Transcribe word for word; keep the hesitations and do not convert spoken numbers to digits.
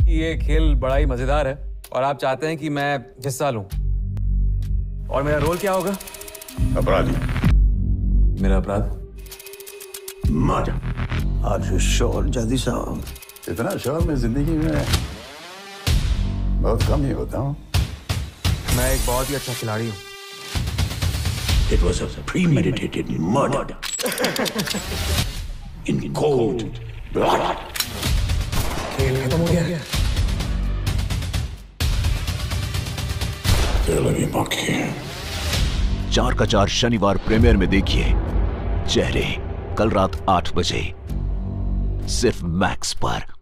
कि ये खेल बड़ा ही मजेदार है और आप चाहते हैं कि मैं हिस्सा लूं। और मेरा रोल क्या होगा? अपराधी। मेरा अपराध? मर्डर। आज शोर जल्दी साहब। इतना शोर में जिंदगी में बहुत कम ही होता हूँ। मैं एक बहुत ही अच्छा खिलाड़ी हूँ। It was a premeditated murder in cold blood. खेल खत्म हो गया। लगी बाकी। चार का चार शनिवार प्रीमियर में देखिए। चेहरे कल रात आठ बजे सिर्फ मैक्स पर।